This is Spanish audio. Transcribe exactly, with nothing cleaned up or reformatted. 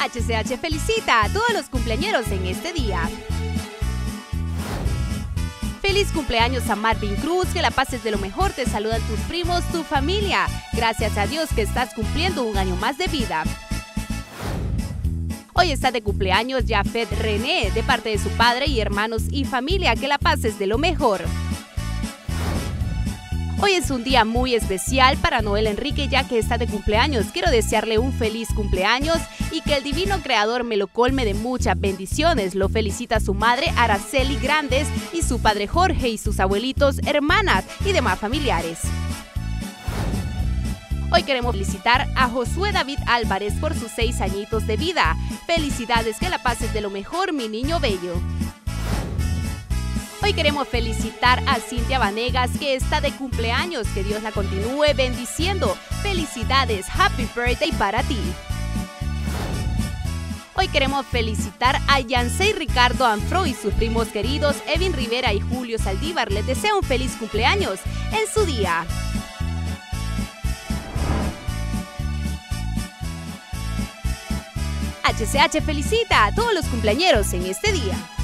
H C H felicita a todos los cumpleañeros en este día. Feliz cumpleaños a Marvin Cruz, que la pases de lo mejor, te saludan tus primos, tu familia. Gracias a Dios que estás cumpliendo un año más de vida. Hoy está de cumpleaños Jafet René, de parte de su padre y hermanos y familia, que la pases de lo mejor. Hoy es un día muy especial para Noel Enrique, ya que está de cumpleaños. Quiero desearle un feliz cumpleaños y que el divino creador me lo colme de muchas bendiciones. Lo felicita su madre Araceli Grandes y su padre Jorge y sus abuelitos, hermanas y demás familiares. Hoy queremos felicitar a Josué David Álvarez por sus seis añitos de vida. Felicidades, que la pases de lo mejor, mi niño bello. Hoy queremos felicitar a Cintia Vanegas, que está de cumpleaños. Que Dios la continúe bendiciendo. Felicidades, happy birthday para ti. Hoy queremos felicitar a Yancey Ricardo Anfro y sus primos queridos Evin Rivera y Julio Saldívar. Les deseo un feliz cumpleaños en su día. H C H felicita a todos los cumpleañeros en este día.